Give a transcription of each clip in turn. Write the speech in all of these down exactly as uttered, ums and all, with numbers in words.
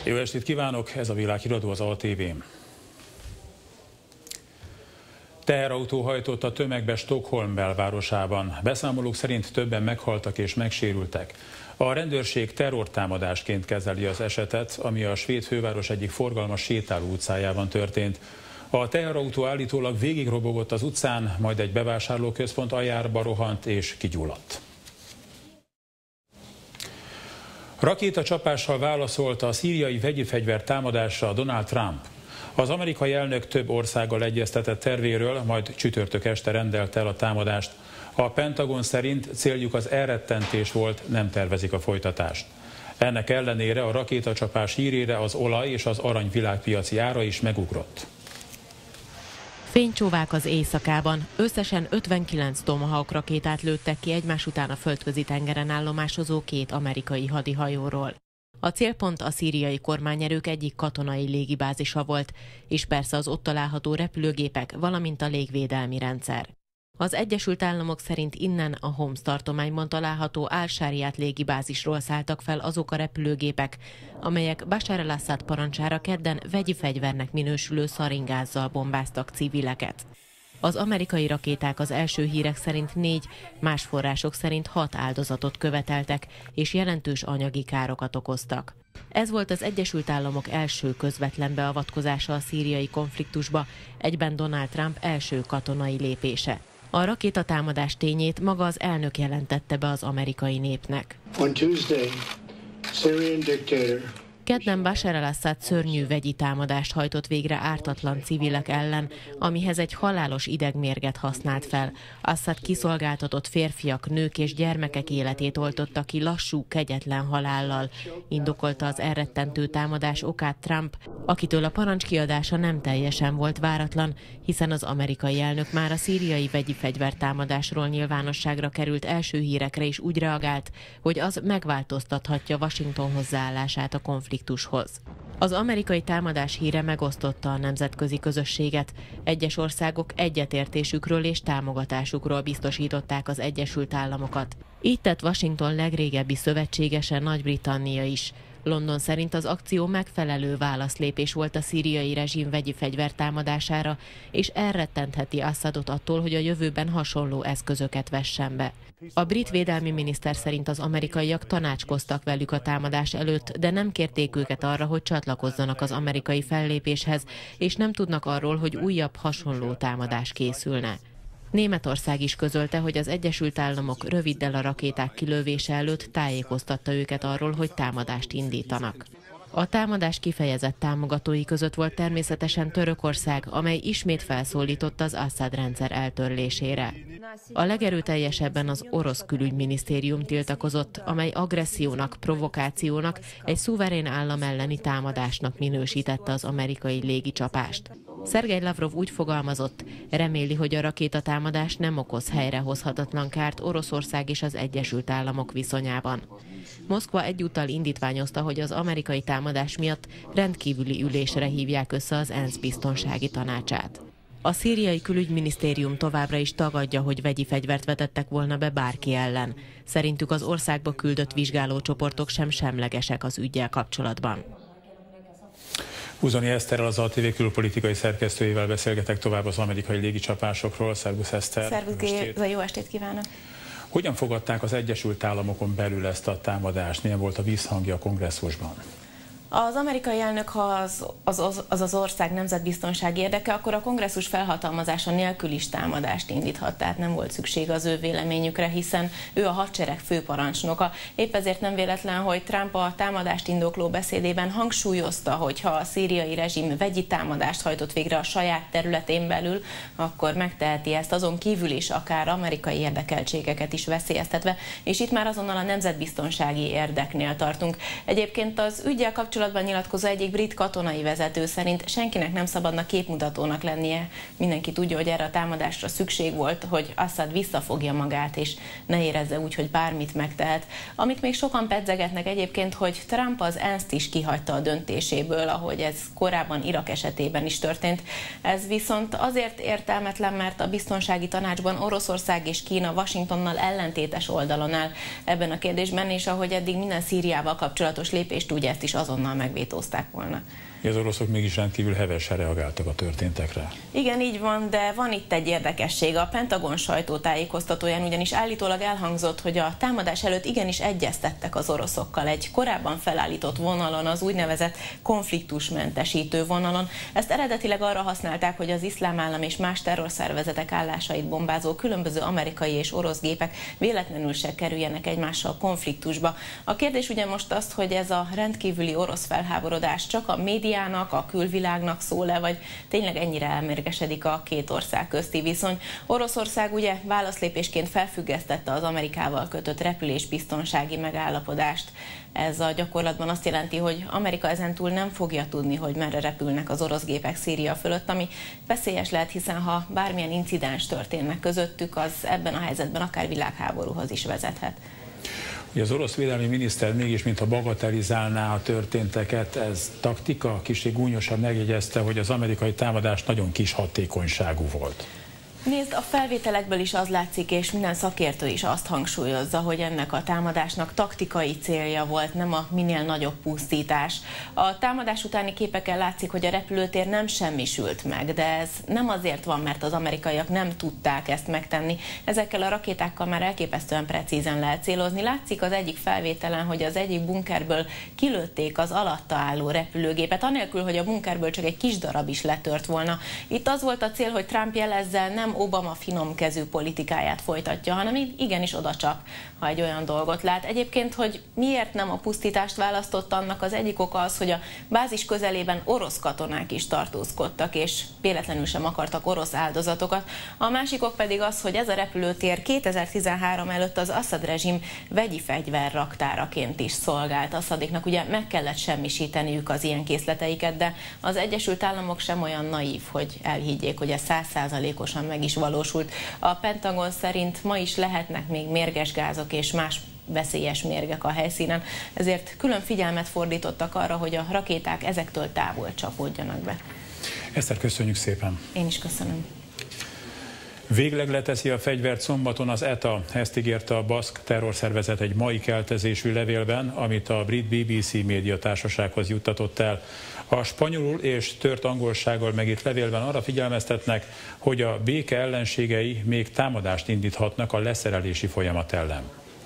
Jó estét kívánok, ez a világhíradó az á té vén. Teherautó hajtott a tömegbe Stockholm belvárosában. Beszámolók szerint többen meghaltak és megsérültek. A rendőrség terrortámadásként kezeli az esetet, ami a svéd főváros egyik forgalmas sétáló utcájában történt. A teherautó állítólag végigrobogott az utcán, majd egy bevásárlóközpont aljába rohant és kigyulladt. Rakétacsapással válaszolt a szíriai vegyi fegyver támadásra Donald Trump. Az amerikai elnök több országgal egyeztetett tervéről, majd csütörtök este rendelte el a támadást. A Pentagon szerint céljuk az elrettentés volt, nem tervezik a folytatást. Ennek ellenére a rakétacsapás hírére az olaj és az arany világpiaci ára is megugrott. Fénycsóvák az éjszakában. Összesen ötvenkilenc Tomahawk rakétát lőttek ki egymás után a földközi tengeren állomásozó két amerikai hadihajóról. A célpont a szíriai kormányerők egyik katonai légibázisa volt, és persze az ott található repülőgépek, valamint a légvédelmi rendszer. Az Egyesült Államok szerint innen a Homs tartományban található Al-Shariat légibázisról szálltak fel azok a repülőgépek, amelyek Bashar al-Assad parancsára kedden vegyi fegyvernek minősülő szaringázzal bombáztak civileket. Az amerikai rakéták az első hírek szerint négy, más források szerint hat áldozatot követeltek, és jelentős anyagi károkat okoztak. Ez volt az Egyesült Államok első közvetlen beavatkozása a szíriai konfliktusba, egyben Donald Trump első katonai lépése. A rakétatámadás tényét maga az elnök jelentette be az amerikai népnek. On Tuesday, Syrian dictator Kedden Bashar al-Assad szörnyű vegyi támadást hajtott végre ártatlan civilek ellen, amihez egy halálos idegmérget használt fel. Assad kiszolgáltatott férfiak, nők és gyermekek életét oltotta ki lassú, kegyetlen halállal, indokolta az elrettentő támadás okát Trump, akitől a parancs kiadása nem teljesen volt váratlan, hiszen az amerikai elnök már a szíriai vegyi fegyvertámadásról nyilvánosságra került első hírekre is úgy reagált, hogy az megváltoztathatja Washington hozzáállását a konfliktushoz. Az amerikai támadás híre megosztotta a nemzetközi közösséget. Egyes országok egyetértésükről és támogatásukról biztosították az Egyesült Államokat. Így tett Washington legrégebbi szövetségese Nagy-Britannia is. London szerint az akció megfelelő válaszlépés volt a szíriai rezsim vegyi fegyvertámadására, és elrettentheti Assadot attól, hogy a jövőben hasonló eszközöket vessen be. A brit védelmi miniszter szerint az amerikaiak tanácskoztak velük a támadás előtt, de nem kérték őket arra, hogy csatlakozzanak az amerikai fellépéshez, és nem tudnak arról, hogy újabb hasonló támadás készülne. Németország is közölte, hogy az Egyesült Államok röviddel a rakéták kilövése előtt tájékoztatta őket arról, hogy támadást indítanak. A támadás kifejezett támogatói között volt természetesen Törökország, amely ismét felszólította az Assad rendszer eltörlésére. A legerőteljesebben az orosz külügyminisztérium tiltakozott, amely agressziónak, provokációnak, egy szuverén állam elleni támadásnak minősítette az amerikai légicsapást. Szergej Lavrov úgy fogalmazott, reméli, hogy a rakétatámadás nem okoz helyrehozhatatlan kárt Oroszország és az Egyesült Államok viszonyában. Moszkva egyúttal indítványozta, hogy az amerikai támadás miatt rendkívüli ülésre hívják össze az ENSZ biztonsági tanácsát. A szíriai külügyminisztérium továbbra is tagadja, hogy vegyi fegyvert vetettek volna be bárki ellen. Szerintük az országba küldött vizsgálócsoportok sem semlegesek az üggyel kapcsolatban. Uzsony Eszterrel, az á té vé külpolitikai szerkesztőjével beszélgetek tovább az amerikai légicsapásokról. Szervusz, Eszter! Szervusz, Géza, jó estét kívánok! Hogyan fogadták az Egyesült Államokon belül ezt a támadást? Milyen volt a vízhangja a kongresszusban? Az amerikai elnök, ha az az, az, az az ország nemzetbiztonsági érdeke, akkor a kongresszus felhatalmazása nélkül is támadást indíthat, tehát nem volt szükség az ő véleményükre, hiszen ő a hadsereg főparancsnoka. Épp ezért nem véletlen, hogy Trump a támadást indokló beszédében hangsúlyozta, hogy ha a szíriai rezsim vegyi támadást hajtott végre a saját területén belül, akkor megteheti ezt azon kívül is, akár amerikai érdekeltségeket is veszélyeztetve, és itt már azonnal a nemzetbiztonsági érdeknél tartunk. Egyébként az üggyel kapcsolatban nyilatkozó egyik brit katonai vezető szerint senkinek nem szabadna képmutatónak lennie. Mindenki tudja, hogy erre a támadásra szükség volt, hogy Assad visszafogja magát, és ne érezze úgy, hogy bármit megtehet. Amit még sokan pedzegetnek egyébként, hogy Trump az ENSZ-t is kihagyta a döntéséből, ahogy ez korábban Irak esetében is történt. Ez viszont azért értelmetlen, mert a biztonsági tanácsban Oroszország és Kína Washingtonnal ellentétes oldalon áll ebben a kérdésben, és ahogy eddig minden Szíriával kapcsolatos lépést, úgy ezt is azonnal azonnal megvétózták volna. Az oroszok mégis rendkívül hevesen reagáltak a történtekre. Igen, így van, de van itt egy érdekesség. A Pentagon sajtótájékoztatóján ugyanis állítólag elhangzott, hogy a támadás előtt igenis egyeztettek az oroszokkal egy korábban felállított vonalon, az úgynevezett konfliktusmentesítő vonalon. Ezt eredetileg arra használták, hogy az Iszlám Állam és más terrorszervezetek állásait bombázó különböző amerikai és orosz gépek véletlenül se kerüljenek egymással konfliktusba. A kérdés ugye most az, hogy ez a rendkívüli orosz felháborodás csak a média a külvilágnak szól-e, vagy tényleg ennyire elmérgesedik a két ország közti viszony. Oroszország ugye válaszlépésként felfüggesztette az Amerikával kötött repülésbiztonsági megállapodást. Ez a gyakorlatban azt jelenti, hogy Amerika ezentúl nem fogja tudni, hogy merre repülnek az orosz gépek Szíria fölött, ami veszélyes lehet, hiszen ha bármilyen incidens történnek közöttük, az ebben a helyzetben akár világháborúhoz is vezethet. Az orosz védelmi miniszter mégis, mintha bagatelizálná a történteket, ez taktika? Kicsit gúnyosan megjegyezte, hogy az amerikai támadás nagyon kis hatékonyságú volt. Nézd, a felvételekből is az látszik, és minden szakértő is azt hangsúlyozza, hogy ennek a támadásnak taktikai célja volt, nem a minél nagyobb pusztítás. A támadás utáni képeken látszik, hogy a repülőtér nem semmisült meg, de ez nem azért van, mert az amerikaiak nem tudták ezt megtenni. Ezekkel a rakétákkal már elképesztően precízen lehet célozni. Látszik az egyik felvételen, hogy az egyik bunkerből kilőtték az alatta álló repülőgépet, anélkül, hogy a bunkerből csak egy kis darab is letört volna. Itt az volt a cél, hogy Trump jelezze, nem Obama finomkezű politikáját folytatja, hanem igenis odacsap, ha egy olyan dolgot lát. Egyébként, hogy miért nem a pusztítást választott, annak az egyik oka az, hogy a bázis közelében orosz katonák is tartózkodtak, és véletlenül sem akartak orosz áldozatokat. A másik ok pedig az, hogy ez a repülőtér kétezer-tizenhárom előtt az Assad rezsim vegyi fegyver raktáraként is szolgált. Assadéknak ugye meg kellett semmisíteniük az ilyen készleteiket, de az Egyesült Államok sem olyan naív, hogy elhiggyék, hogy ez száz százalékosan meg is valósult. A Pentagon szerint ma is lehetnek még mérges gázok és más veszélyes mérgek a helyszínen, ezért külön figyelmet fordítottak arra, hogy a rakéták ezektől távol csapódjanak be. Eszter, köszönjük szépen! Én is köszönöm. Végleg leteszi a fegyvert szombaton az é té á, ezt ígérte a baszk terrorszervezet egy mai keltezésű levélben, amit a brit bé bé cé médiatársasághoz juttatott el. A spanyolul és tört angolsággal megírt levélben arra figyelmeztetnek, hogy a béke ellenségei még támadást indíthatnak a leszerelési folyamat ellen.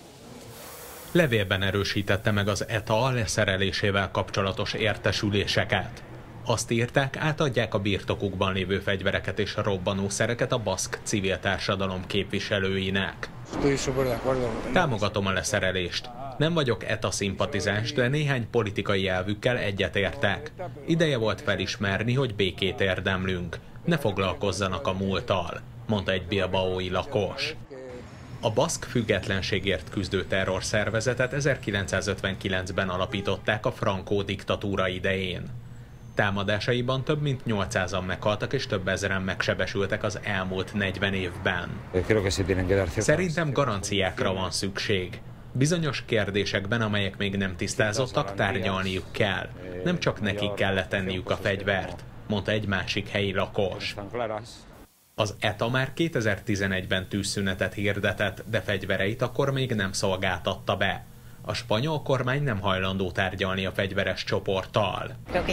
Levélben erősítette meg az é té á a leszerelésével kapcsolatos értesüléseket. Azt írták, átadják a birtokukban lévő fegyvereket és robbanószereket a baszk civil társadalom képviselőinek. Támogatom a leszerelést. Nem vagyok é té á szimpatizáns, de néhány politikai elvükkel egyetértek. Ideje volt felismerni, hogy békét érdemlünk. Ne foglalkozzanak a múlttal, mondta egy bilbaói lakos. A baszk függetlenségért küzdő terrorszervezetet ezerkilencszázötvenkilencben alapították a Franco diktatúra idején. Támadásaiban több mint nyolcszázan meghaltak és több ezeren megsebesültek az elmúlt negyven évben. Szerintem garanciákra van szükség. Bizonyos kérdésekben, amelyek még nem tisztázottak, tárgyalniuk kell. Nem csak nekik kell letenniük a fegyvert, mondta egy másik helyi lakos. Az é té á már kétezer-tizenegyben tűzszünetet hirdetett, de fegyvereit akkor még nem szolgáltatta be. A spanyol kormány nem hajlandó tárgyalni a fegyveres csoporttal.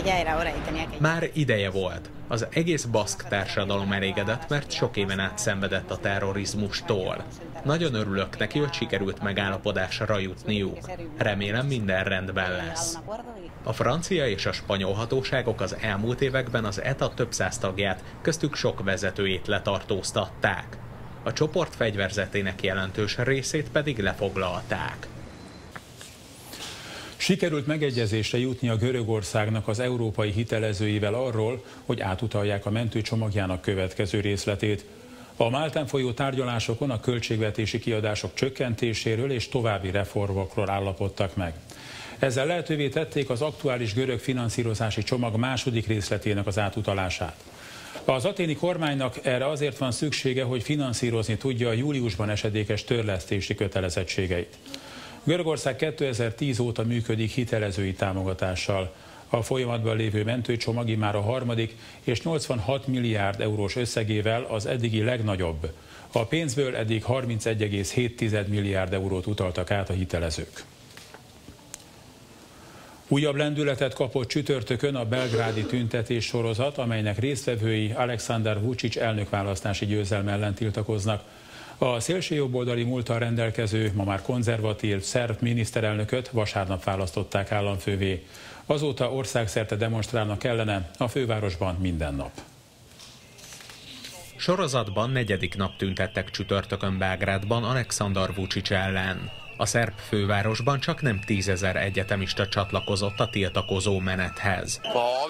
Már ideje volt. Az egész baszk társadalom elégedett, mert sok éven át szenvedett a terrorizmustól. Nagyon örülök neki, hogy sikerült megállapodásra jutniuk. Remélem, minden rendben lesz. A francia és a spanyol hatóságok az elmúlt években az é té á több száz tagját, köztük sok vezetőjét letartóztatták. A csoport fegyverzetének jelentős részét pedig lefoglalták. Sikerült megegyezésre jutni a Görögországnak az európai hitelezőivel arról, hogy átutalják a mentőcsomagjának következő részletét. A Máltán folyó tárgyalásokon a költségvetési kiadások csökkentéséről és további reformokról állapodtak meg. Ezzel lehetővé tették az aktuális görög finanszírozási csomag második részletének az átutalását. Az athéni kormánynak erre azért van szüksége, hogy finanszírozni tudja a júliusban esedékes törlesztési kötelezettségeit. Görögország kétezer-tíz óta működik hitelezői támogatással. A folyamatban lévő mentőcsomag már a harmadik és nyolcvanhat milliárd eurós összegével az eddigi legnagyobb. A pénzből eddig harmincegy egész hét milliárd eurót utaltak át a hitelezők. Újabb lendületet kapott csütörtökön a belgrádi tüntetés sorozat, amelynek résztvevői Alexander Vučić elnökválasztási győzelme ellen tiltakoznak. A szélsőjobboldali múlttal rendelkező, ma már konzervatív szerb miniszterelnököt vasárnap választották államfővé. Azóta országszerte demonstrálnak ellene, a fővárosban minden nap. Sorozatban negyedik nap tüntettek csütörtökön Belgrádban Alexander Vučić ellen. A szerb fővárosban csak nem tízezer egyetemista csatlakozott a tiltakozó menethez.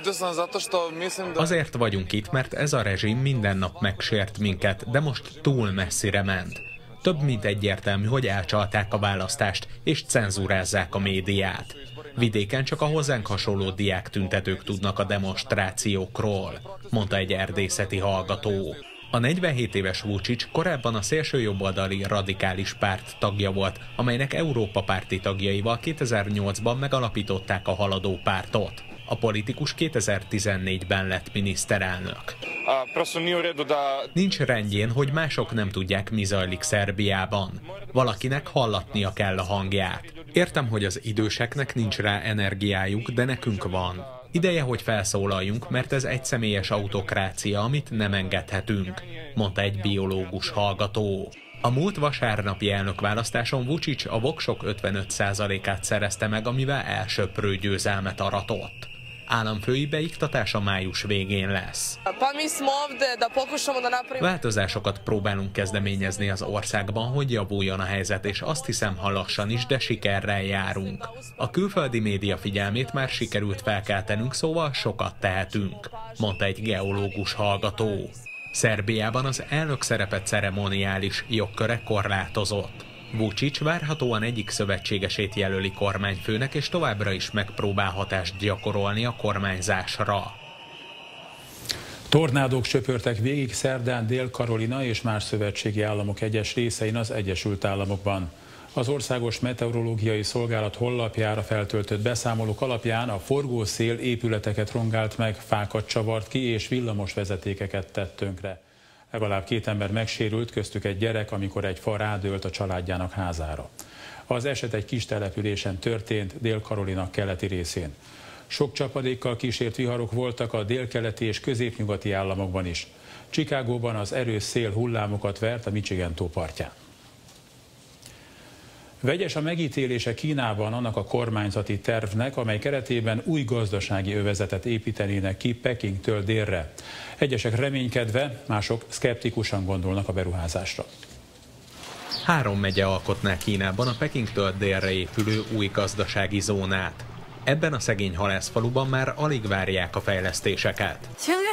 Azért vagyunk itt, mert ez a rezsim minden nap megsért minket, de most túl messzire ment. Több mint egyértelmű, hogy elcsalták a választást és cenzúrázzák a médiát. Vidéken csak a hozzánk hasonló diák tüntetők tudnak a demonstrációkról, mondta egy erdészeti hallgató. A negyvenhét éves Vučić korábban a szélsőjobboldali radikális párt tagja volt, amelynek Európa párti tagjaival kétezer-nyolcban megalapították a Haladó pártot. A politikus kétezer-tizennégyben lett miniszterelnök. Nincs rendjén, hogy mások nem tudják, mi zajlik Szerbiában. Valakinek hallatnia kell a hangját. Értem, hogy az időseknek nincs rá energiájuk, de nekünk van. Ideje, hogy felszólaljunk, mert ez egy személyes autokrácia, amit nem engedhetünk, mondta egy biológus hallgató. A múlt vasárnapi elnökválasztáson Vučić a voksok ötvenöt százalékát szerezte meg, amivel elsöprő győzelmet aratott. Államfői beiktatása május végén lesz. Változásokat próbálunk kezdeményezni az országban, hogy javuljon a helyzet, és azt hiszem, ha lassan is, de sikerrel járunk. A külföldi média figyelmét már sikerült felkeltenünk, szóval sokat tehetünk, mondta egy geológus hallgató. Szerbiában az elnök szerepe ceremoniális, jogköre korlátozott. Vučić várhatóan egyik szövetségesét jelöli kormányfőnek, és továbbra is megpróbál hatást gyakorolni a kormányzásra. Tornádók söpörtek végig szerdán Dél-Karolina és más szövetségi államok egyes részein az Egyesült Államokban. Az Országos Meteorológiai Szolgálat honlapjára feltöltött beszámolók alapján a forgószél épületeket rongált meg, fákat csavart ki és villamos vezetékeket tett tönkre. Legalább két ember megsérült, köztük egy gyerek, amikor egy fa rádőlt a családjának házára. Az eset egy kis településen történt, Dél-Karolina keleti részén. Sok csapadékkal kísért viharok voltak a délkeleti és középnyugati államokban is. Chicagóban az erős szél hullámokat vert a Michigan-tó partján. Vegyes a megítélése Kínában annak a kormányzati tervnek, amely keretében új gazdasági övezetet építenének ki Pekingtől délre. Egyesek reménykedve, mások szkeptikusan gondolnak a beruházásra. Három megye alkotná Kínában a Pekingtől délre épülő új gazdasági zónát. Ebben a szegény halászfaluban már alig várják a fejlesztéseket.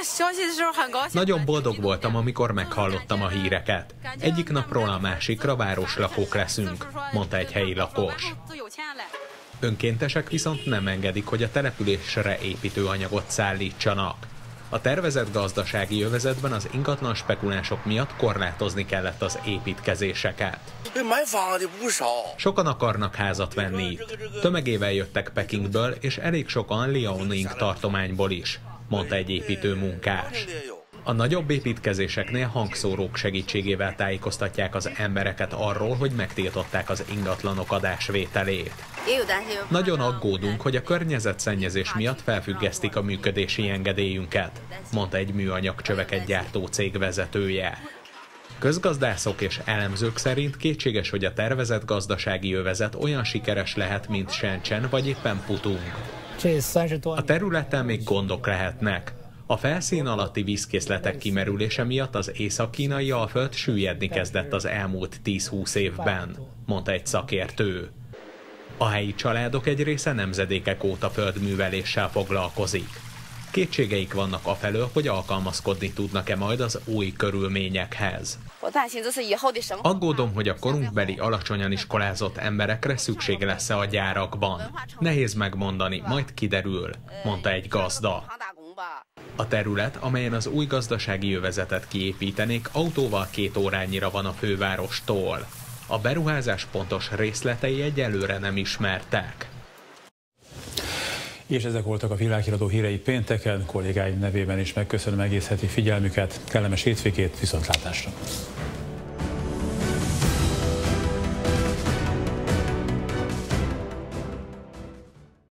Nagyon boldog voltam, amikor meghallottam a híreket. Egyik napról a másikra városlakók leszünk, mondta egy helyi lakos. Önkéntesek viszont nem engedik, hogy a településre építőanyagot szállítsanak. A tervezett gazdasági övezetben az ingatlan spekulánsok miatt korlátozni kellett az építkezéseket. Sokan akarnak házat venni itt. Tömegével jöttek Pekingből, és elég sokan Liaoning tartományból is, mondta egy építő munkás. A nagyobb építkezéseknél hangszórók segítségével tájékoztatják az embereket arról, hogy megtiltották az ingatlanok adásvételét. Nagyon aggódunk, hogy a környezetszennyezés miatt felfüggesztik a működési engedélyünket, mondta egy műanyagcsöveket gyártó cég vezetője. Közgazdászok és elemzők szerint kétséges, hogy a tervezett gazdasági övezet olyan sikeres lehet, mint Shenzhen vagy éppen Putung. A területen még gondok lehetnek. A felszín alatti vízkészletek kimerülése miatt az észak-kínai alföld süllyedni kezdett az elmúlt tíz-húsz évben, mondta egy szakértő. A helyi családok egy része nemzedékek óta földműveléssel foglalkozik. Kétségeik vannak afelől, hogy alkalmazkodni tudnak-e majd az új körülményekhez. Aggódom, hogy a korunkbeli alacsonyan iskolázott emberekre szükség lesz-e a gyárakban. Nehéz megmondani, majd kiderül, mondta egy gazda. A terület, amelyen az új gazdasági övezetet kiépítenék, autóval két órányira van a fővárostól. A beruházás pontos részletei egyelőre nem ismertek. És ezek voltak a Világhíradó hírei pénteken. Kollégáim nevében is megköszönöm egész heti figyelmüket. Kellemes hétvégét, viszontlátásra!